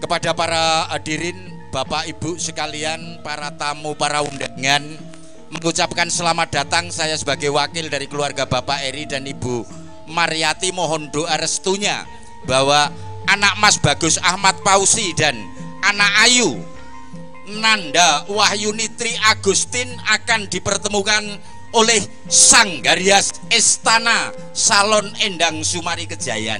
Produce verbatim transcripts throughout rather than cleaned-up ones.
Kepada para hadirin, Bapak Ibu sekalian, para tamu, para undangan, mengucapkan selamat datang. Saya sebagai wakil dari keluarga Bapak Eri dan Ibu Maryati mohon doa restunya bahwa anak Mas Bagus Ahmad Pausi dan anak Ayu Nanda Wahyunitri Agustin akan dipertemukan oleh Sanggarias Istana Salon Endang Sumari Kejayan.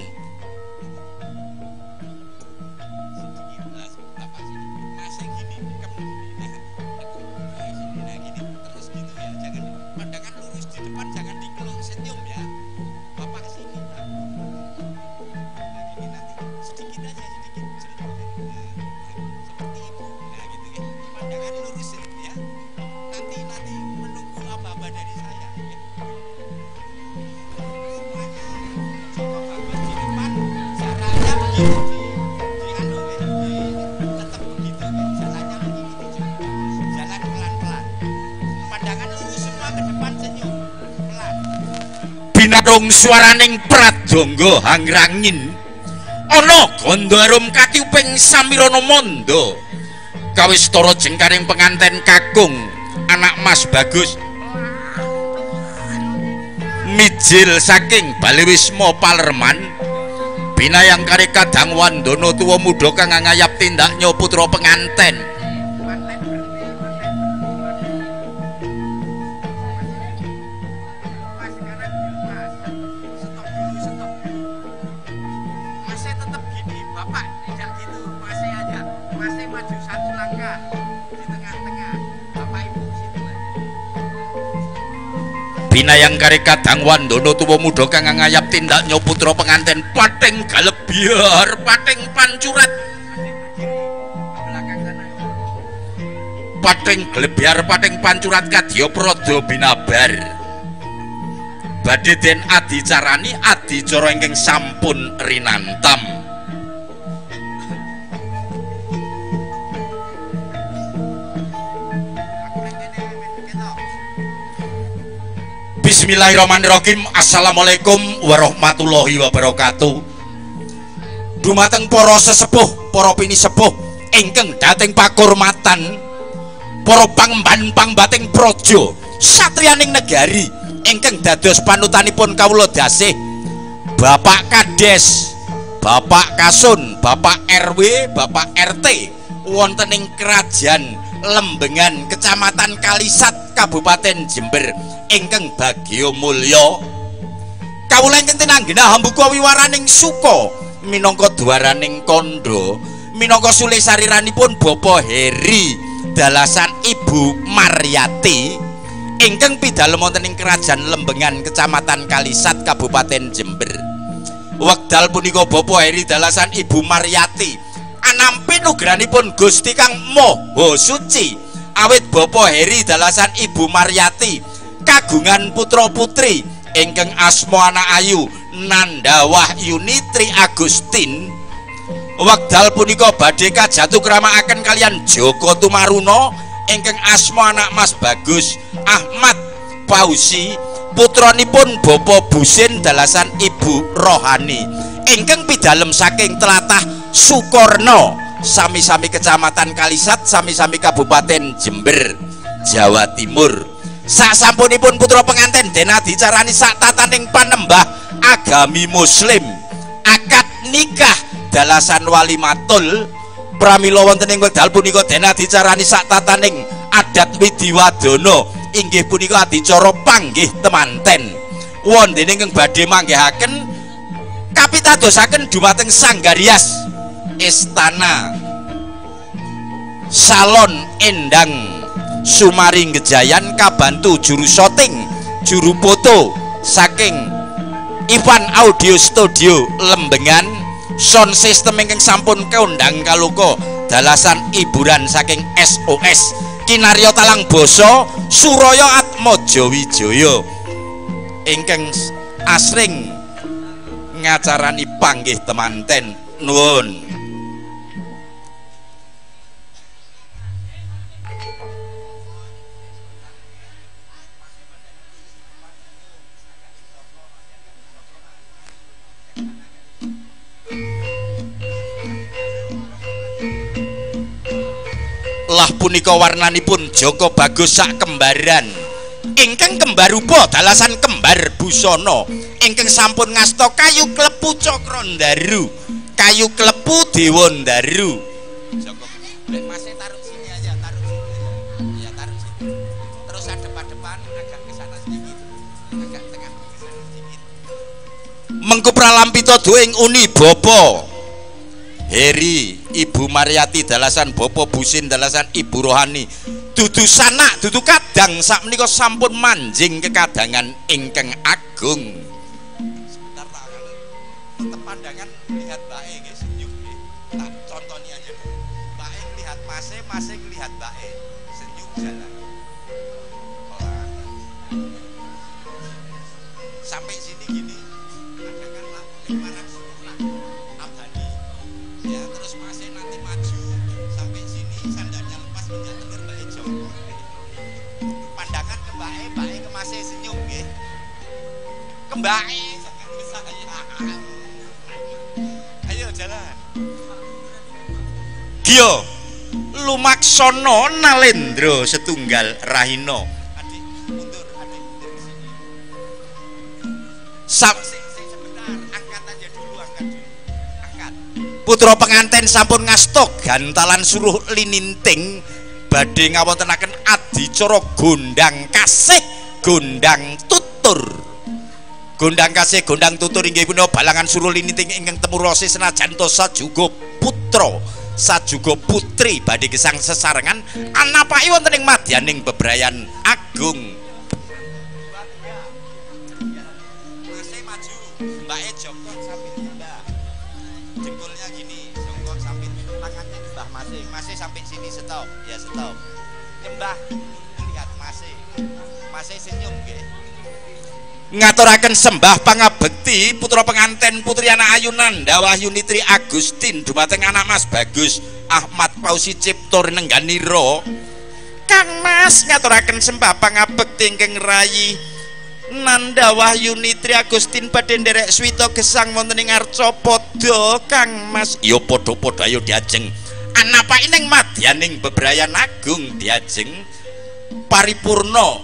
Binarung suaraning pradonga hangrangin ana gandha arum katiuping samirana manda kawistara jengkaring penganten kakung anak Mas Bagus mijil saking Balewisma Palerman binayang kari kadang wandana tuwa muda kang ngayap tindaknya putra penganten. Binayang kari kadang wandana tuwa muda kang ngayap tindaknya putra penganten pating galebyar pating pancurat pating galebyar pating pancurat kadya prada binabar badhe den adicarani adicara ingkang sampun rinantam. Bismillahirrahmanirrahim. Assalamualaikum warahmatullahi wabarakatuh. Dumateng para sesepuh, para pinisepuh ingkang dating pakurmatan, para pangemban pangbating praja, satriyaning negari ingkang dados panutanipun kawula dasih, Bapak Kades, Bapak Kasun, Bapak R W, Bapak R T wonten ing Krajan Lembengan, Kecamatan Kalisat, Kabupaten Jember ingkang bagya mulya. Kawula ingkang tinanggena hambuka wiwaraning suka minangka dwaraning kandha minangka sulih sariranipun Bapak Heri dalasan Ibu Maryati ingkang pidalem wonten ing Krajan Lembengan, Kecamatan Kalisat, Kabupaten Jember. Wekdal punika Bapak Heri dalasan Ibu Maryati anampi nugrahanipun Gusti kang Maha Suci awit Bapak Heri dalasan Ibu Maryati kagungan putra putri ingkang asma anak Ayu Nanda Wahyunitri Agustin. Wekdal punika badhe kajatukramaken kalian Joko Tumaruna ingkang asma anak Mas Bagus Ahmad Pausi putranipun Bapak Busin dalasan Ibu Rohani ingkang pidalem saking tlatah Sukorno sami-sami Kecamatan Kalisat sami-sami Kabupaten Jember, Jawa Timur. Sasampunipun putra penganten den adicarani sak tataning panembah agami Muslim akad nikah dalasan walimatul pramila wonten ing wekdal punika den adicarani sak tataning adat widiwadana inggih punika adicara panggih temanten wonten ingkang badhe manggihaken kapitadosaken dumateng Sanggarias Istana Salon Endang Sumari Kejayan kabantu juru syuting juru foto saking Ivan Audio Studio Lembengan sound system ingkang sampun kaundang kaluka dalasan hiburan saking S O S Kinarya Talang Basa Suraya Atmaja Wijaya ingkang asring ngacarani panggih temanten. Nuwun. Lah punika warnanipun Joko Bagus sak kembaran ingkang kembar rupa dalasan kembar busana ingkang sampun ngasta kayu klepu Cakrandaru kayu klepu Dewandaru. Joko Lek Masih taruh sini aja, taruh sini aja. Ya taruh sini. Terus adep-adepan agak ke sana sedikit. Agak tengah ke sana sedikit. Mengku pralampita duing uni bapa Heri Ibu Mariati dalasan Bapa Busin dalasan Ibu Rohani dudu sanak dudu kadang sak menika sampun manjing kekadangan ingkang agung. Sebentar Pak, tetep pandangan lihat bae nggih senyum nggih. Tak contoni aja dulu. Bae lihat Mase, Mase lihat bae. Senyum jalan. Sampai sini gini. Pandangan lima ratus abadi. Ya, terus Masih nanti maju sampai sini sandalnya lepas menjak tenger Mbak Ejo. Pandangan ke Mbak E, Mbak E ke Masih senyum nggih. Ke Mbak E jangan ke saya. Ayo jalan. Gio lumaksana nalendra setunggal rahina. Adik mundur, adik mundur ke sini. Sap sebentar, angkat aja dulu, angkat dulu. Angkat. Putra penganten sampun ngastok gantalan suruh lininting badhe ngawontenaken adicara gondang kasih gondang tutur. Gondang kasih gondang tutur inggih punika balangan suruh lininting ingkang temurose senajan to sajuga putra sajuga putri badhe gesang sesarengan anapake wonten ing madyaning bebrayan agung. Masih maju, Mbak E Joko sambil Mbak. Jempolnya gini, Joko sambil tangannya Mbah Masih. Masih sampai sini stop, ya stop. Mbah lihat Masih. Masih senyum nggih. Ngaturaken sembah pangabekti putra penganten putri anak ayunan Dawah Yunitri Agustin dumateng anak Mas Bagus Ahmad Pausi Cipto Nengganira. Kang Mas ngaturaken sembah pangabekti ingkang rayi Nandawah Yunitri Agustin badhe nderek swita gesang wonten ing arca padha Kang Mas. Ya padha-padha ayo diajeng anapake ning madyaning bebrayan agung diajeng paripurna.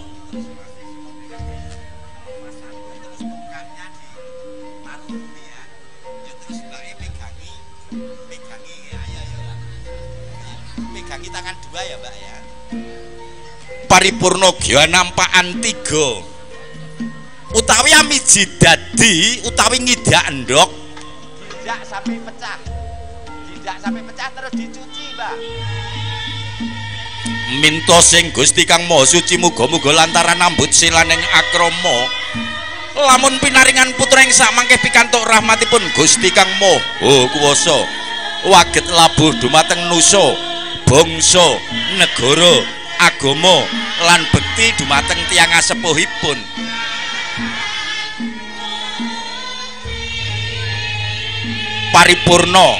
Pegangi tangan dua ya Mbak ya. Paripurna gya nampakan tiga utawi amiji dadi utawi ngidak endhok tidak sampai pecah tidak sampai pecah terus dicuci Mbak. Minto sing Gusti Kang Maha Suci muga-muga lantaran ambut silaning akrama lamun pinaringan putra ing samangke pikantuk rahmatipun Gusti Kang Maha Kuwasa waget labuh dumateng nusa bangsa negara agama lan bekti dumateng tiyang asepuhipun. Paripurna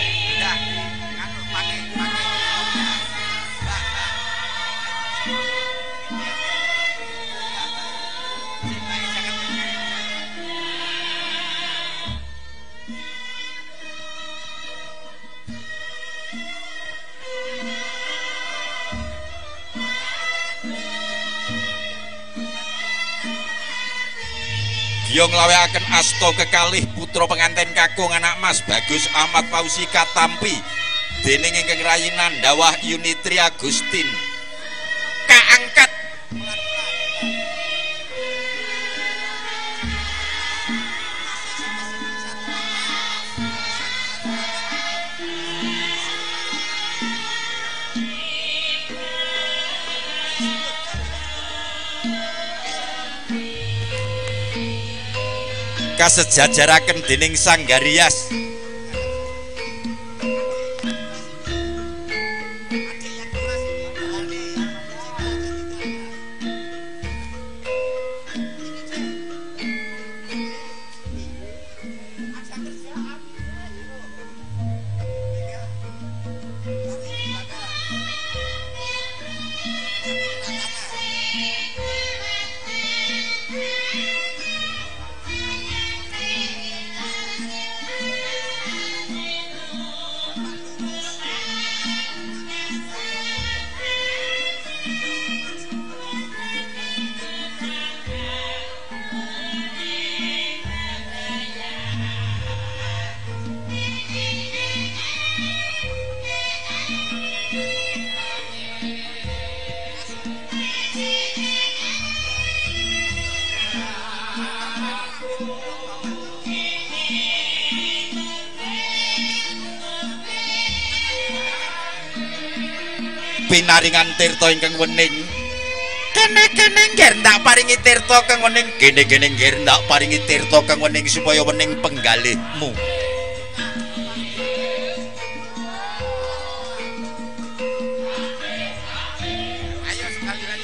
Yo nglaweaken asta kekalih putra penganten kakung anak Mas Bagus Ahmad Pausi katampi dening ingkang rayi Nandawah Yunitri Agustin kaangkat kasejajaraken dening Sanggarias. Pinaringan tirta ingkang wening kene-kene nggih ndak paringi tirta kang wening kene-kene nggih ndak paringi tirta kang wening supaya wening penggalihmu ayo sekalian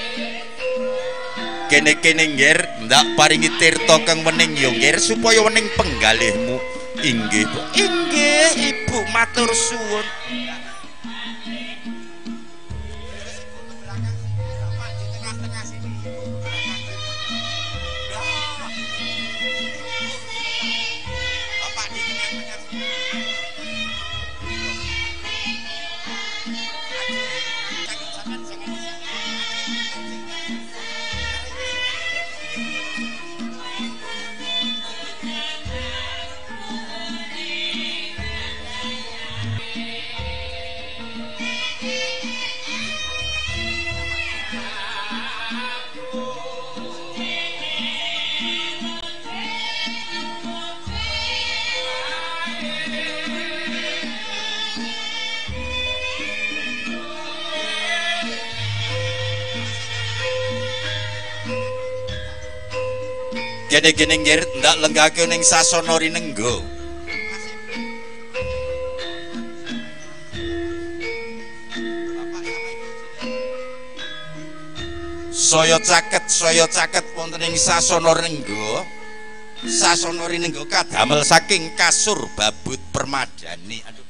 kene-kene nggih ndak paringi tirta kang wening yo nggih supaya wening penggalihmu inggih Bu inggih Ibu matur suwun kene-kene nggih ndak lenggake ning sasana rinengga saya caket saya caket wonten ing sasana rinengga sasana rinengga kadamel saking kasur babut permadani aduh